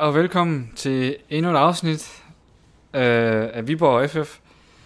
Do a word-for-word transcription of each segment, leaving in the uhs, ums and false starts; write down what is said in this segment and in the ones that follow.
og velkommen til endnu et afsnit øh, af Viborg F F.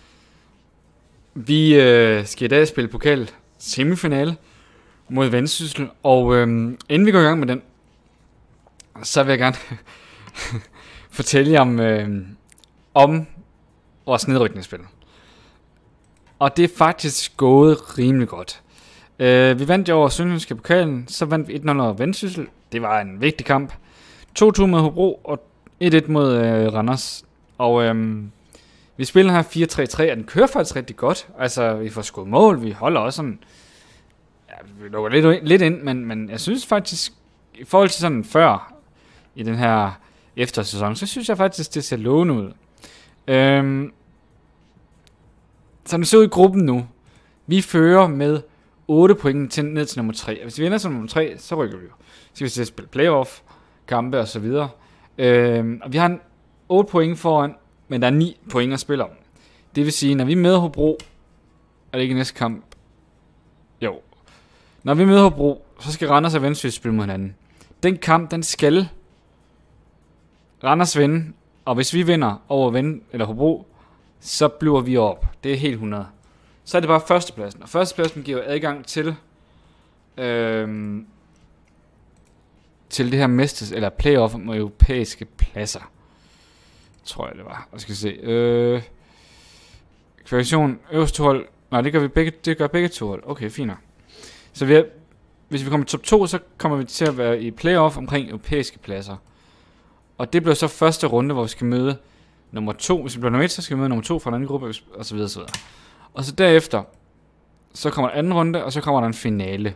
Vi øh, skal i dag spille pokal semifinale mod Vendsyssel, og øh, inden vi går i gang med den, så vil jeg gerne fortælle jer om, øh, om vores nedrykningsspil. Og det er faktisk gået rimelig godt. Øh, vi vandt jo over Sønderjyske Pokalen, så vandt vi et nul over Vendsyssel. Det var en vigtig kamp. to to mod Hobro og et et mod øh, Randers. Og øh, vi spiller her fire tre tre, og den kører faktisk rigtig godt. Altså, vi får skudt mål, vi holder også sådan... Ja, vi lukker lidt, lidt ind, men, men jeg synes faktisk, i forhold til sådan før, i den her eftersæson, så synes jeg faktisk, det ser lovende ud. Øh, som det ser ud i gruppen nu, vi fører med otte point til, ned til nummer tre. Og hvis vi vinder som nummer tre, så rykker vi jo. Så skal vi til at spille playoff, kampe og så videre. Øh, og vi har en otte point foran, men der er ni point at spille om. Det vil sige, når vi møder Hobro, er det ikke næste kamp? Jo. Når vi møder Hobro, så skal Randers og Vendsyssel spille mod hinanden. Den kamp, den skal Randers vinde, og hvis vi vinder over Vend eller Hobro, så bliver vi op. Det er helt hundrede. Så er det bare førstepladsen. Og førstepladsen giver adgang til øhm, til det her mesters eller playoff med europæiske pladser. Tror jeg det var. Og skal vi se. Øh, kvalifikation øverste to hold. Nej, det gør vi begge, det gør begge to hold. Okay, fint. Så vi er, hvis vi kommer til top to, så kommer vi til at være i playoff omkring europæiske pladser. Og det bliver så første runde, hvor vi skal møde nummer to. Hvis vi bliver nummer et, så skal vi møde nummer to fra en anden gruppe, og så videre, så videre. Og så derefter, så kommer der anden runde, og så kommer der en finale.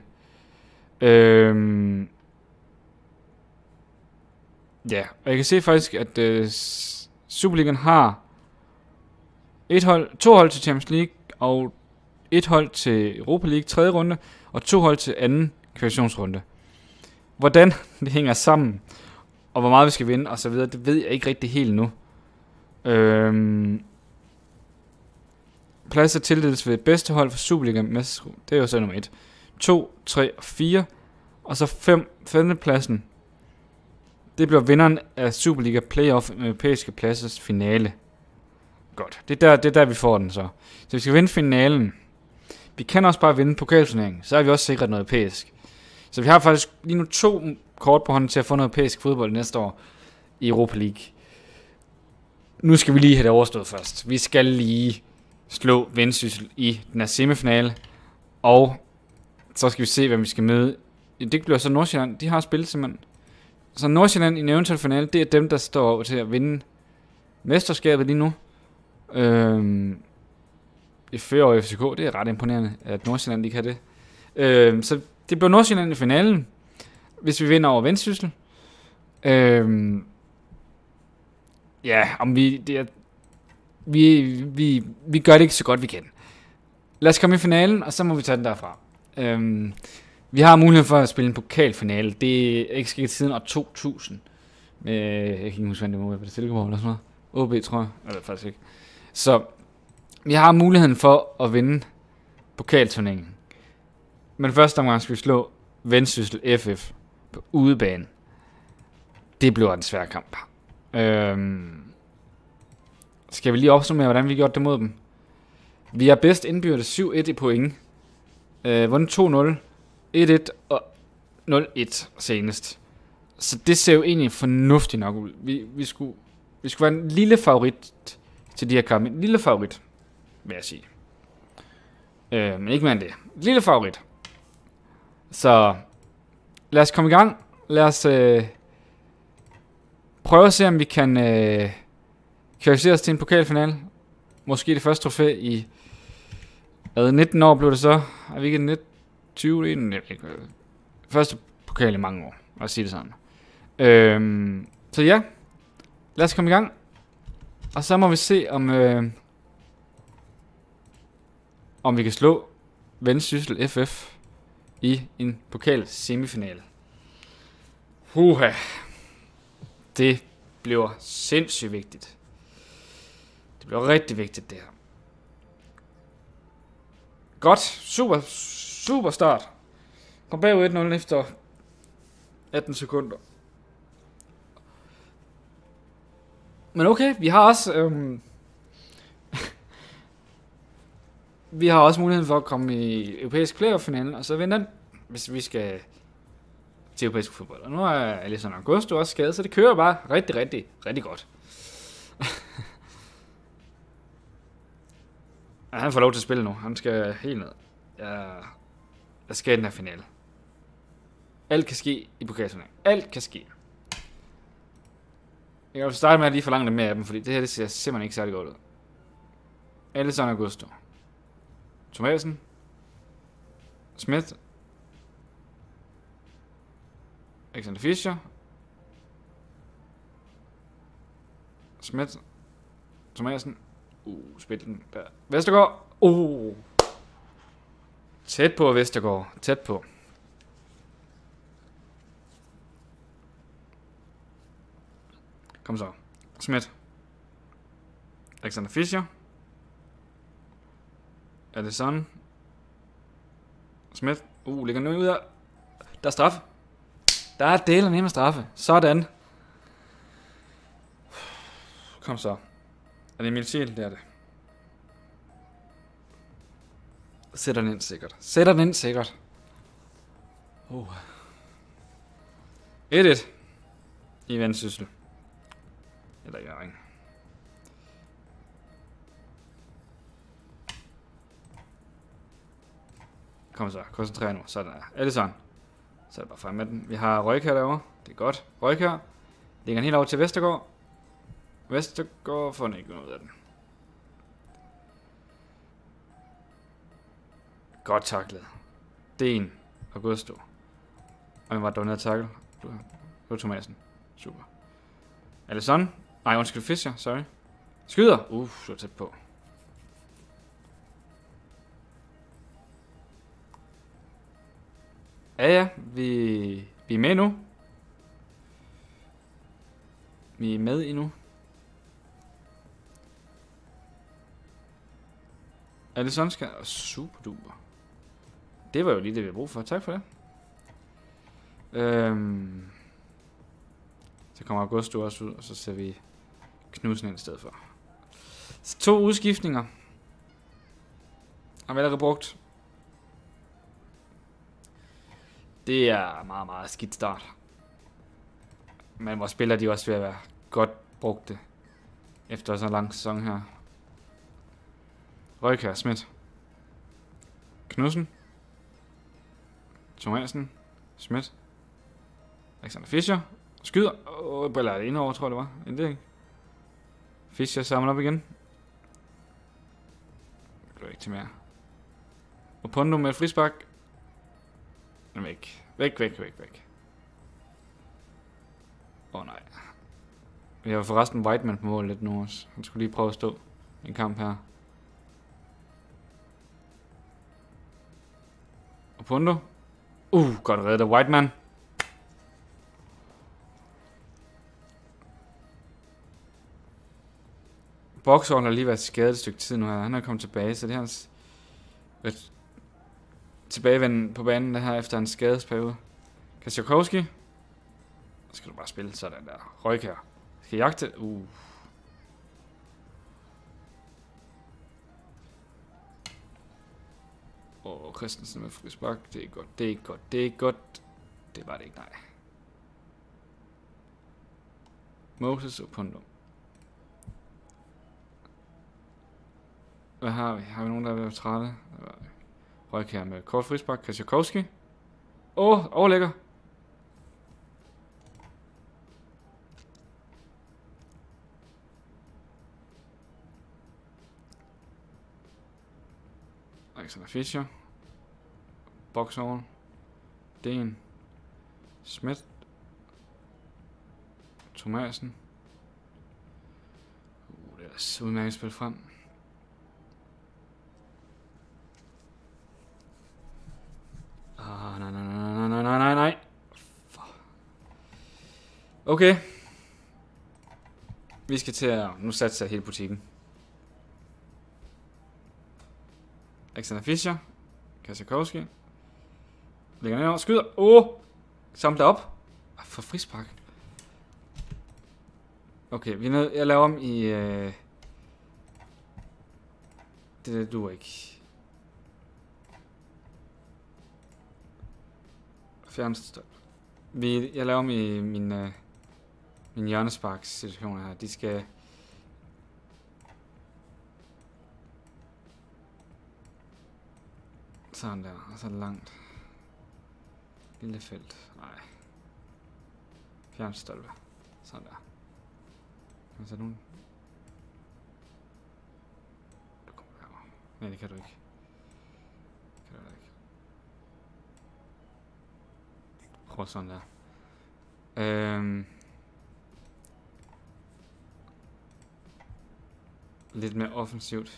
Øhm, ja, og jeg kan se faktisk, at øh, Superligaen har et hold, to hold til Champions League, og et hold til Europa League tredje runde, og to hold til anden kvalifikationsrunde. Hvordan det hænger sammen, og hvor meget vi skal vinde, og så videre, det ved jeg ikke rigtig helt nu. Øhm, Pladser tildeles ved bedste hold for Superligaen. Det er jo så nummer et. to, tre og fire. Og så fem. femte pladsen. Det bliver vinderen af Superliga Playoff med europæiske pladsers finale. Godt. Det er, der, det er der, vi får den så. Så vi skal vinde finalen. Vi kan også bare vinde pokalturneringen. Så er vi også sikret noget europæisk. Så vi har faktisk lige nu to kort på hånden til at få noget europæisk fodbold næste år i Europa League. Nu skal vi lige have det overstået først. Vi skal lige slå Vendsyssel i den her semifinale, og så skal vi se, hvem vi skal møde. Det bliver så Nordsjælland. De har spillet simpelthen. Så Nordsjælland i en eventuel finale, det er dem, der står til at vinde mesterskabet lige nu. Øhm, I fører over F C K, det er ret imponerende, at Nordsjælland ikke har det. Øhm, så det bliver Nordsjælland i finalen, hvis vi vinder over Vendsyssel. Øhm, ja, om vi... Det er, Vi, vi, vi gør det ikke så godt vi kan. Lad os komme i finalen, og så må vi tage den derfra. Øhm, vi har mulighed for at spille en pokalfinale. Det er ikke sket siden år to tusind. Med, jeg kan ikke huske, hvad det var. Var det Silkeborg eller sådan noget? O B, tror jeg. Eller faktisk ikke. Så vi har muligheden for at vinde pokalturneringen. Men første omgang skal vi slå Vendsyssel F F på udebane. Det bliver en svær kamp. Øhm... Skal vi lige opsummere, hvordan vi gjorde det mod dem? Vi er bedst indbyrdet syv et i point. Øh, vundet to nul, et et og nul et senest. Så det ser jo egentlig fornuftigt nok ud. Vi, vi, skulle, vi skulle være en lille favorit til de her kampe. En lille favorit, vil jeg sige. Øh, men ikke mere end det. En lille favorit. Så lad os komme i gang. Lad os øh, prøve at se, om vi kan... Øh, kvalificere os til en pokalfinale. Måske det første trofæ i hvad, nitten år blev det så. Er vi ikke nitten, tyve, enogtyve? Første pokal i mange år. Lad os sige det sådan. Øhm, så ja. Lad os komme i gang. Og så må vi se om øh, om vi kan slå Vendsyssel F F i en pokal semifinale. Huha. Det bliver sindssygt vigtigt. Det bliver rigtig vigtigt, det her. Godt. Super, super start. Kom bagud et nul efter atten sekunder. Men okay, vi har også... Øhm, vi har også muligheden for at komme i europæisk playoff-finalen, og så vinde den, hvis vi skal til europæisk fodbold. Og nu er Alisson Augusto også skadet, så det kører bare rigtig, rigtig, rigtig godt. Ja, han får lov til at spille nu. Han skal helt ned. Jeg, jeg skal i den her finale. Alt kan ske i pokalturneringen. Alt kan ske. Jeg kan starte med at lige forlange lidt mere af dem, fordi det her det ser simpelthen ikke særlig godt ud. Alisson Augusto. Thomasen. Smith. Alexander Fischer. Smith. Thomasen. Uh, spil den der. Vestergaard. Uh. Tæt på Vestergaard. Tæt på. Kom så. Smith. Alexander Fischer. Alisson. Smith. Uh, ligger nu ud af. Der er straffe. Der er delen nemme straffe. Sådan. Kom så. Er det Emil Schiel? Det er det. Sætter den ind sikkert. Sætter den ind sikkert. Uh. et et. I Vendsyssel. Eller Hjørring. Kom så, koncentrer nu. Sådan er Alisson. Så er det bare frem med den. Vi har Røykær derovre. Det er godt. Røykær. Lægger den helt over til Vestergaard. Vestergaard får den ikke noget ud af den. Godt taklet. Den. Augusto. Og den var dog ned at takle. Du var Thomasen. Super. Alisson. Nej, undskyld, Fischer. Sorry. Skyder. Uff, du er tæt på. Ja, ja. Vi, vi er med nu. Vi er med endnu. Alisson skal... Super duper. Det var jo lige det, vi har brug for. Tak for det. Øhm... Så kommer Augusto også ud, og så ser vi Knudsen ind i stedet for. Så to udskiftninger. Har vi allerede brugt. Det er meget, meget skidt start. Men vores spillere, de er også ved at være godt brugte. Efter så en lang sæson her. Røykær, Smith. Knudsen. Thomasen. Smith. Alexander Fischer. Skyder. Åh, oh, eller indover, tror jeg det var. Inden det ikke. Fischer samler op igen. Det bliver ikke til mere. Og Pondo med et frispark. Den er væk. Væk, væk, væk, væk. Åh oh, nej. Vi har forresten Whiteman på mål lidt nu også. Han skulle lige prøve at stå i en kamp her. Og Pondo. Uh, godt reddet af Whiteman. Boxhorn har lige været skadet et stykke tid nu her. Han er kommet tilbage, så det er hans tilbagevenden på banen det her efter en skadesperiode. Kasiakowski. Så skal du bare spille sådan der. Røykær. Skal jagte. Uh. Åh, oh, Christensen med frispark. Det er godt, det er godt, det er godt. Det var det ikke, nej. Moses og Pondo. Hvad har vi? Har vi nogen, der er ved at trætte? Røykær med kort frispark. Kasiakowski. Åh, oh, overlægger. Alexander Fischer. Boxhorn. Den. Smith. Thomasen. Uh, det er så udmærket spil frem. Ah, nej, nej, nej, nej, nej, nej, nej. Okay. Vi skal til at... Nu satser jeg hele butikken. Alexander Fischer. Kasiakowski. Lægger ned over. Skyder. Åh! Oh! Samler op. For frispark. Okay, vi er nødt... Jeg laver om i... Øh... Det der duer ikke. Fjernstop. Vi... Jeg laver om i min... Øh... Min hjørnesparks-situation her. De skal... Sådan der. Og så er det langt. Lille felt. Nej. Fjernstolpe. Sådan der. Kan så nogen... Du kommer herover. Nej, det kan du ikke. Det kan du ikke. Prøv sådan der. Øhm... Lidt mere offensivt.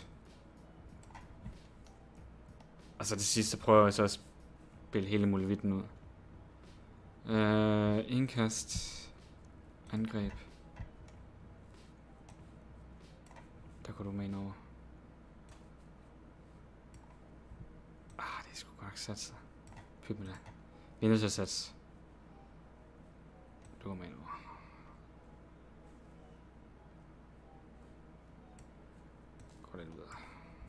Og så det sidste prøver jeg så at spille hele muligheden ud. Øh, indkast. Angreb. Der går du med ind over. Ah, det er sgu godt satse. Pyt med det. Vi er nødt til at satse. Du går med ind over. Går lidt videre.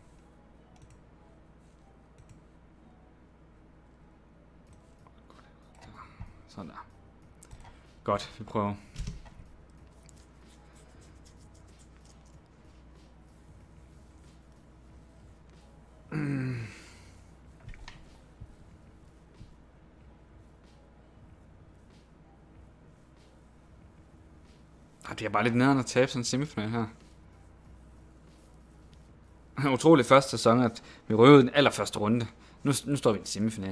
Sådan der. Godt, vi prøver. Mm. Ah, det er bare lidt nederen at tabe sådan en semifinal her. Det er utroligt første sæson, at vi røvede den allerførste runde. Nu, nu står vi i en semifinal.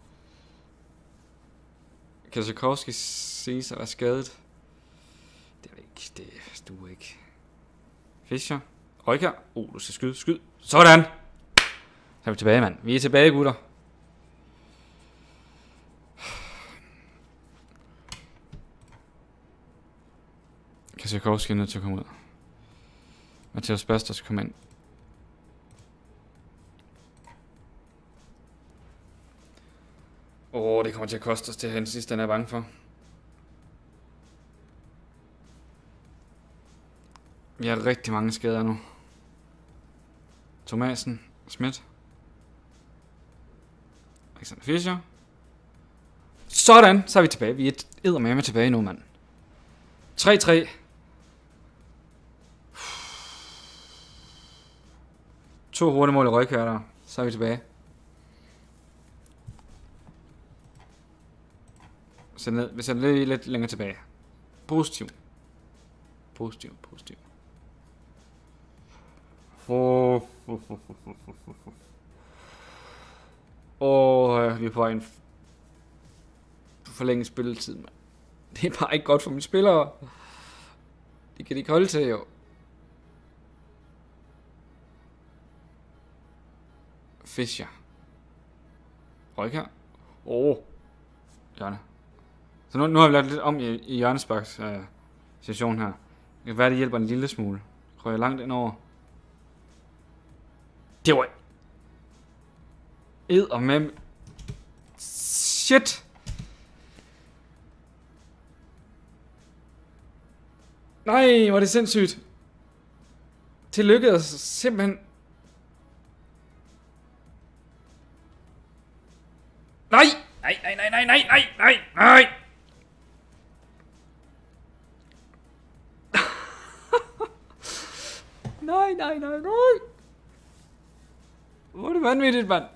Kasakowski ses at være skadet. Det er ikke, det duer ikke. Fischer. Røjkær. Oh, du skal skyde, skyd. Sådan! Så er vi tilbage, mand. Vi er tilbage, gutter. Kasakowski er nødt til at komme ud. Mathias Baster skal komme ind. Åh, oh, det kommer til at koste os det her den sidste, den er jeg bange for. Vi har rigtig mange skader nu. Thomasen, Schmidt. Alexander Fischer. Sådan, så er vi tilbage. Vi er eddermame tilbage nu, mand. tre tre. To hurtige mål i Røjkær der. Så er vi tilbage. Så ned, vi sætter lidt, lidt længere tilbage. Positiv. Positiv, positiv. Åh, oh, oh, oh, oh, oh. oh, vi er på en forlænget spilletid, man. Det er bare ikke godt for mine spillere. Det kan de ikke holde til, jo. Fischer. Røjkær. Åh. Oh. Hjørne. Så nu, nu har vi lavet lidt om i, i hjørnesparks øh, situation her. Det kan være, det hjælper en lille smule. Røger langt ind over. Det var... Ed og med... Shit! Nej, hvor er det sindssygt. Det lykkedes simpelthen... Nej! Nej, nej, nej, nej, nej, nej, nej, nej! Nej, nej, nej, nej! Hvor er det vanvittigt, mand?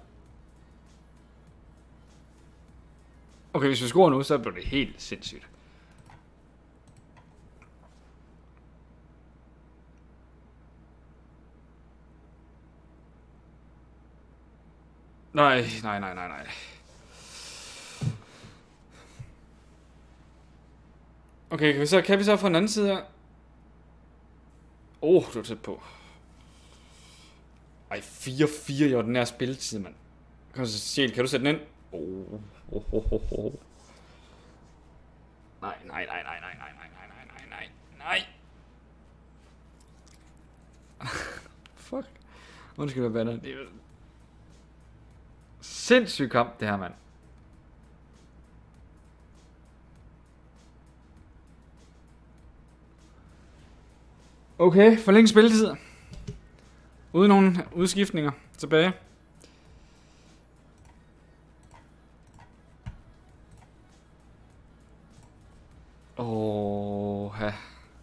Okay, hvis vi scorer nu, så bliver det helt sindssygt. Nej, nej, nej, nej, nej. Okay, kan vi så, kan vi så få en anden side her? Åh, oh, du er tæt på. Ej, fire fire i ordinær spilletid, mand. Kom så, Sjæl, kan du sætte den ind? Oh, oh, oh, oh, oh. Nej, nej, nej, nej, nej, nej, nej, nej, nej, nej, nej. Fuck. Undskyld, hvad bander. Det er sindssyg kamp, det her, mand. Okay, forlænge spilletid. Uden nogen udskiftninger tilbage. Åh, ja.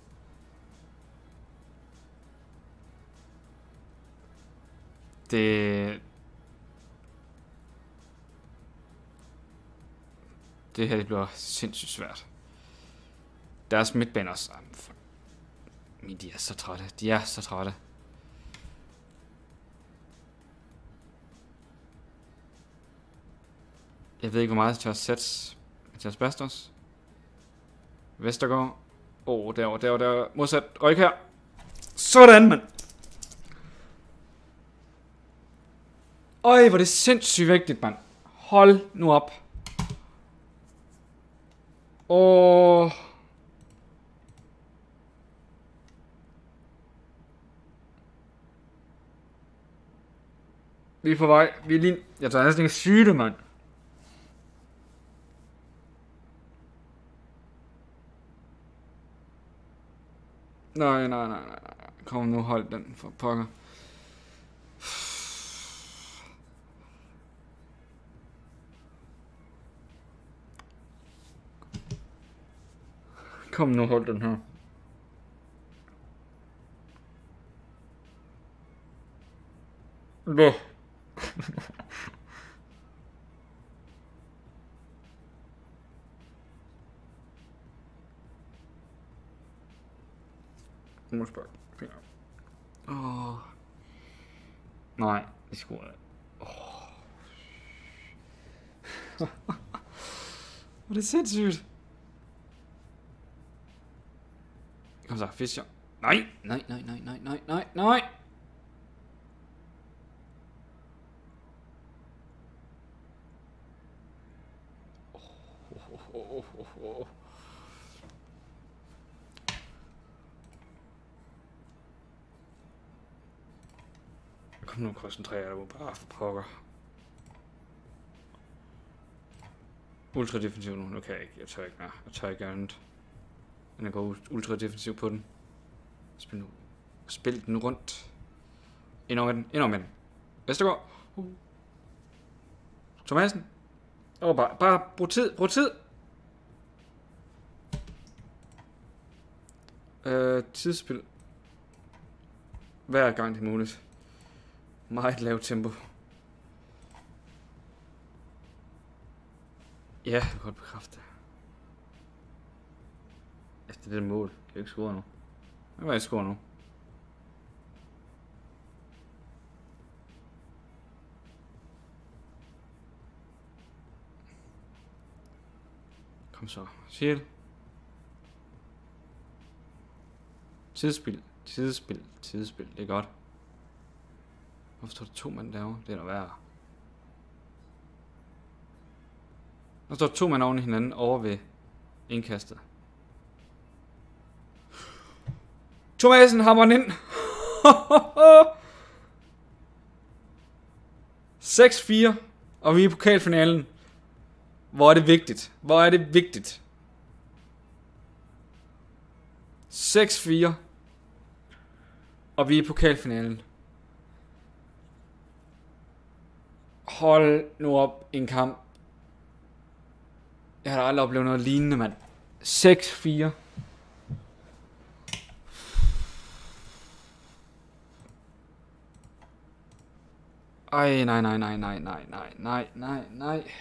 Det... Det her det bliver sindssygt svært. Deres midtbane også. Men de er så trætte. De er så trætte. Jeg ved ikke, hvor meget jeg tør sætte. Mathias Bastos. Vestergaard. Åh, oh, derovre, derovre, derovre. Modsat. Ryk her. Sådan, mand. Øj, hvor er det sindssygt vigtigt, mand. Hold nu op. Åh. Oh. Vi er på vej. Vi er lige... Jeg tager næsten ikke syge, mand. Nej, nej, nej, nej. Kom nu, hold den for pokker. Kom nu, hold den her. Nå. Målspark. Åh. Nej, det skulle jeg. Åh. Hvor er det sindssygt. Kom så, Fischer. Nej, nej, nej, nej, nej, nej, nej, nej. Oh, oh, oh, oh. Kom nu, koncentrer dig bare for pokker. Ultra defensiv nu. Nu kan jeg ikke. Jeg tør ikke mere. Jeg tør ikke andet. Men jeg går ultra defensiv på den. Spil nu. Spil den rundt. Ind over med den. Ind over med den. Vestergaard. Uh. Thomasen. Åh, oh, bare, bare brug tid. Brug tid. Øh, tidsspil. Hver gang det er muligt. Meget lavt tempo. Ja, jeg kan godt bekræfte det. Efter det mål. Jeg kan ikke score nu. Jeg vil ikke score nu. Kom så. Sjæl. Tidsspil. Tidsspil. Tidsspil. Det er godt. Hvorfor står der to mand derovre? Det er noget værre. Der står to mand oven i hinanden over ved indkastet. Thomasen hammer den ind. seks fire. Og vi er i pokalfinalen. Hvor er det vigtigt? Hvor er det vigtigt? seks fire. Og vi er i pokalfinalen. Hold nu op en kamp. Jeg har aldrig oplevet noget lignende, mand. seks fire. Ej, nej, nej, nej, nej, nej, nej, nej, nej, nej.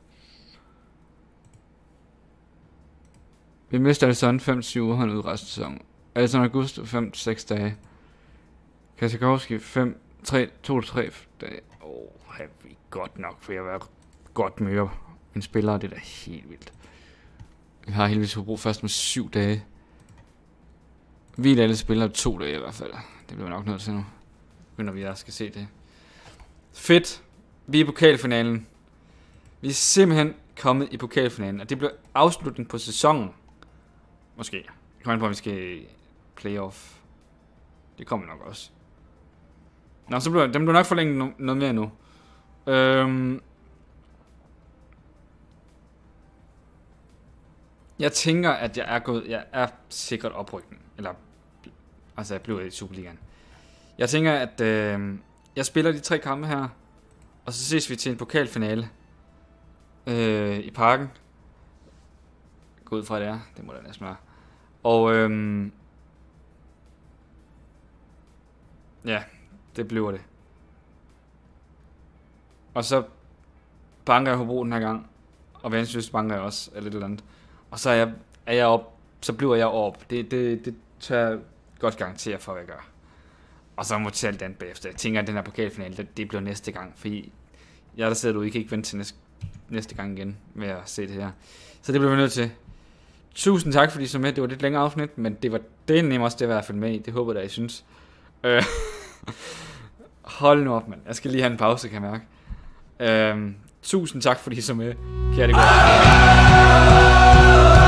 Vi mister Alisson fem til syv uger ud resten af sæsonen. Alisson August fem til seks dage. Kasikowski fem, tre, to til tre dage. Åh, oh, har vi godt nok, for jeg har været godt møre. Mine spillere, det er da helt vildt. Jeg har heldigvis brug først med syv dage. Vi er alle spillere to dage i hvert fald. Det bliver nok nødt til nu. Begynder vi at skal se det. Fedt. Vi er i pokalfinalen. Vi er simpelthen kommet i pokalfinalen. Og det bliver afslutning på sæsonen. Måske. Jeg kommer ind på, at vi skal playoff. Det kommer nok også. Nå, så bliver dem bliver nok forlænget no noget mere nu. Øhm. Jeg tænker, at jeg er gået... Jeg er sikkert oprykning. Eller Altså, jeg bliver i Superligaen. Jeg tænker, at øh, jeg spiller de tre kampe her, og så ses vi til en pokalfinale øh, i Parken. Gå ud fra, det er. Det må da næsten være. Og øh, ja, det bliver det. Og så banker jeg Hobro den her gang, og Vendsyssel banker jeg også, eller lidt eller andet. Og så er jeg, er jeg op, så bliver jeg op. Det, det, det tør jeg godt garantere for, hvad jeg gør. Og så må jeg tage alt andet bagefter. Jeg tænker, at den her pokalfinale, det, det bliver næste gang. Fordi jeg der sidder, du I kan ikke vente til næste, næste gang igen med at se det her. Så det bliver vi nødt til. Tusind tak, fordi I så med. Det var lidt længere afsnit, men det var det nemme også, det var i hvert fald med i. Det håber jeg, I synes. Øh, hold nu op, mand. Jeg skal lige have en pause, kan jeg mærke. Øh, tusind tak, fordi I så med. Kære det godt.